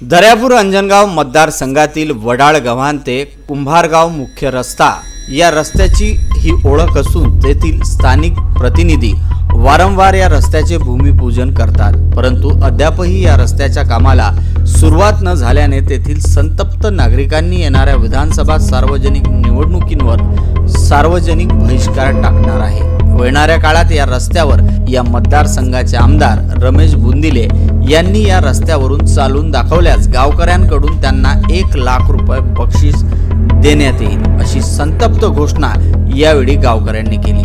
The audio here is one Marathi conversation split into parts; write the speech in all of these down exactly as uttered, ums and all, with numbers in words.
दर्यापूर अंजनगाव मतदारसंघातील वडाळ गव्हाण ते कुंभारगाव मुख्य रस्ता या रस्त्याची ही ओळख असून तेथील स्थानिक प्रतिनिधी वारंवार या रस्त्याचे भूमिपूजन करतात, परंतु अद्यापही या रस्त्याच्या कामाला सुरुवात न झाल्याने तेथील संतप्त नागरिकांनी येणाऱ्या विधानसभा सार्वजनिक निवडणुकींवर सार्वजनिक बहिष्कार टाकणार आहे। येणाऱ्या काळात या रस्त्यावर या मतदारसंघाचे आमदार रमेश बुंदिले यांनी या रस्त्यावरून चालून दाखवल्यास गावकऱ्यांकडून त्यांना एक लाख रुपये बक्षीस देण्यात येईल, अशी संतप्त घोषणा यावेळी गावकऱ्यांनी केली।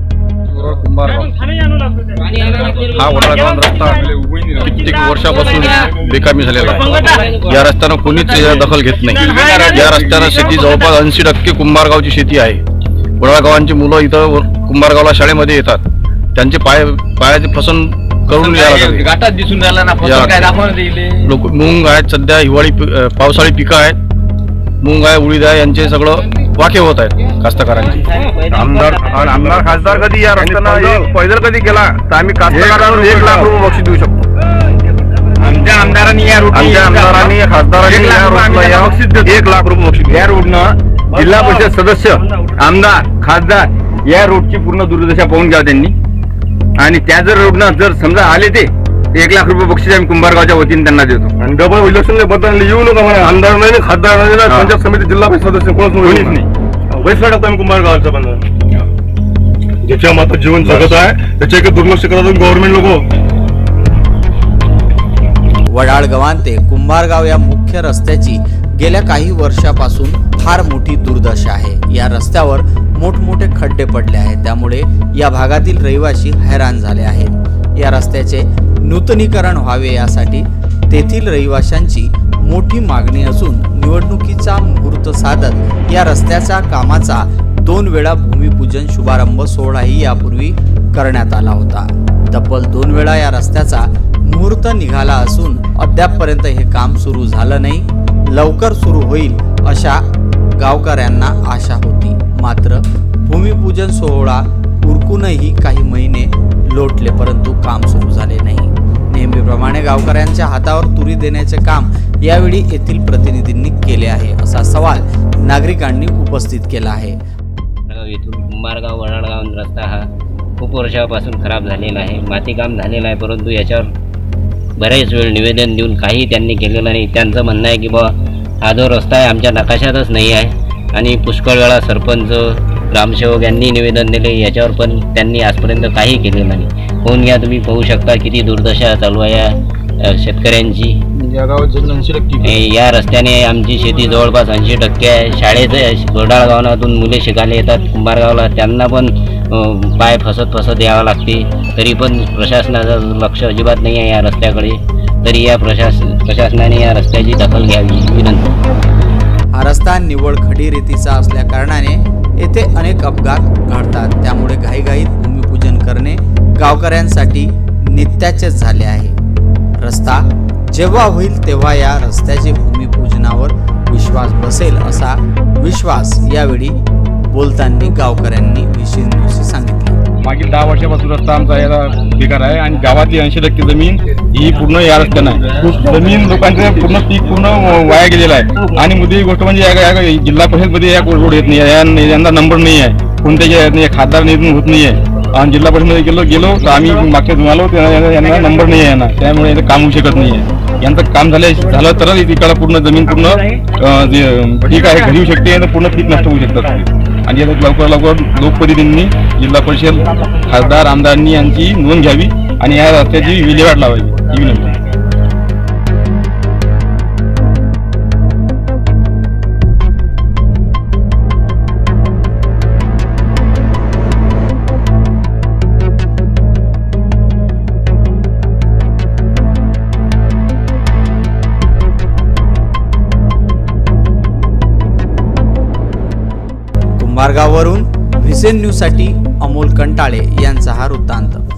हा वडाळगाव रस्ता कित्येक वर्षापासून बेकामी झालेला आहे। या रस्त्यानं कोणीच दखल घेत नाही। या रस्त्यानं शेती जवळपास ऐंशी टक्के कुंभारगावची शेती आहे। वडाळगावांची मुलं इथं कुंभारगावला शाळेमध्ये येतात, त्यांचे पाय पायाचे फसन करून घाटात दिसून राहिला ना, काय दाखवून लोक मूग आहेत, सध्या हिवाळी पावसाळी पिकं आहेत, मूग आहे, उडीद आहे, यांचे सगळं वाके होत आहेत कास्तकारांची। आमदार आमदार खासदार कधी या रस्त्यानं पैदल कधी गेला तर आम्ही कास्तकारांना एक लाख रुपये बक्षीस देऊ शकतो। आमच्या आमदारांनी या रोड आमच्या आमदारांनी खासदारांनी या रोडला एक लाख रुपये बक्षीस। या रोडनं जिल्हा परिषद सदस्य, आमदार, खासदार या रोडची पूर्ण दुर्दशा पाहून घ्या त्यांनी, आणि त्या जर रोडनं जर समजा आले ते एक लाख रुपये बक्षीस आम्ही कुंभारगावच्या वतीने त्यांना देतो। आणि डबल इलेक्शनला बदलले येऊ नका म्हणा, आमदार नाही, खासदार नाही, पंचायत समिती जिल्हा परिषद सदस्य कोणीच नाही। वैसला टाकतो आम्ही कुंभारगावचा बंद, ज्याच्या मात्र जीवन जगत आहे त्याच्या दुर्लक्ष करतात गव्हर्नमेंट लोक। वडाळ गव्हाण ते कुंभारगाव या मुख्य रस्त्याची गेल्या काही वर्षापासून फार मोठी दुर्दशा आहे। या रस्त्यावर मोठमोठे खड्डे पडले आहेत, त्यामुळे या भागातील रहिवासी हैराण झाले आहेत। या रस्त्याचे नूतनीकरण व्हावे यासाठी तेथील रहिवाशांची मोठी मागणी असून निवडणुकीचा मुहूर्त साधत या रस्त्याच्या कामाचा दोन वेळा भूमिपूजन शुभारंभ सोहळाही यापूर्वी करण्यात आला होता। तब्बल दोन वेळा या रस्त्याचा मुहूर्त निघाला असून अद्यापपर्यंत हे काम सुरू झालं नाही। लवकर सुरू होईल अशा गावकऱ्यांना आशा होती, मात्र भूमिपूजन सोहळा उरकूनही काही महिने लोटले परंतु काम सुरू झाले नाही। नेहमीप्रमाणे गावकऱ्यांच्या हातावर तुरी देण्याचे काम यावेळी येथील प्रतिनिधींनी केले आहे, असा सवाल नागरिकांनी उपस्थित केला आहे। इथून कुंभारगाव वडाळगाव रस्ता हा खूप वर्षापासून खराब झालेला आहे, मातीकाम झालेलं आहे, परंतु याच्यावर बरेच वेळ निवेदन देऊन काही त्यांनी केलेलं नाही। त्यांचं म्हणणं आहे की बा हा जो रस्ता आहे आमच्या नकाशातच नाही आहे, आणि पुष्कळ वेळा सरपंच, ग्रामसेवक यांनी निवेदन दिले, याच्यावर पण त्यांनी आजपर्यंत काही केलेलं नाही। होऊन घ्या, तुम्ही पाहू शकता किती दुर्दशा चालू आहे या शेतकऱ्यांची। या रस्त्याने आमची शेती जवळपास ऐंशी टक्के आहे। शाळेचं वडाळ गावातून मुले शिकायला येतात कुंभारगावला, त्यांना पण पाय फसत फसत यावं लागते, तरी पण प्रशासनाचं लक्ष अजिबात नाही आहे या रस्त्याकडे। तरी या प्रशास प्रशासनाने या रस्त्याची दखल घ्यावी विनंती। हा रस्ता निव्वळ खडी रेतीचा असल्या कारणाने येथे अनेक अपघात घडतात, त्यामुळे घाईघाईत भूमिपूजन करणे गावकऱ्यांसाठी नित्याचेच झाले आहे। रस्ता जेव्हा होईल तेव्हा या रस्त्याचे भूमिपूजनावर विश्वास बसेल असा विश्वास यावेळी बोलताना गावकऱ्यांनी विशेष न्यूजशी सांगितले। मागील दहा वर्षापासून रस्ता आमचा याला बेकार आहे, आणि गावातली ऐंशी टक्के जमीन ही पूर्ण या रस्त्यानं आहे। जमीन लोकांचं पूर्ण पीक पूर्ण वाया गेलेलं आहे। आणि मुद्दे गोष्ट म्हणजे जिल्हा परिषदमध्ये या रोड येत नाही, यांना नंबर नाही आहे, कोणत्याही येत नाही, खासदार निधून होत नाही आहे। आणि जिल्हा परिषदमध्ये गेलो गेलो तर आम्ही मागच्या जुमालो यांना नंबर नाही आहे ना, त्यामुळे यांचं काम होऊ शकत नाही आहे। यांचं काम झालं झालं तरच तिकडं पूर्ण जमीन पूर्ण ठीक आहे घरी येऊ शकते, पूर्ण पीक नष्ट होऊ शकतात। आणि यात लवकर लवकर लोकप्रतिनिधींनी, जिल्हा परिषद, खासदार, आमदारांनी यांची नोंद घ्यावी आणि या रस्त्याची विल्हेवाट लावावी ही विनंती। कुंभारगाववरून व्हिसेन न्यूजसाठी अमोल कंटाळे यांचा हा वृत्तांत।